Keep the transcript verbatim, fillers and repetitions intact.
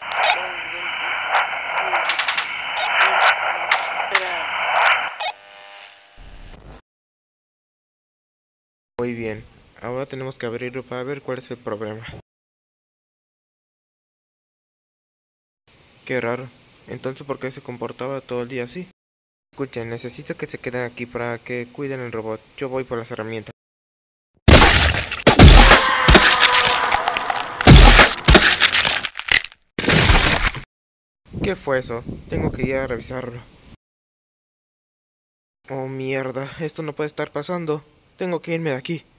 Muy bien, ahora tenemos que abrirlo para ver cuál es el problema. Qué raro. Entonces, ¿por qué se comportaba todo el día así? Escuchen, necesito que se queden aquí para que cuiden el robot. Yo voy por las herramientas. ¿Qué fue eso? Tengo que ir a revisarlo. Oh, mierda, esto no puede estar pasando. Tengo que irme de aquí.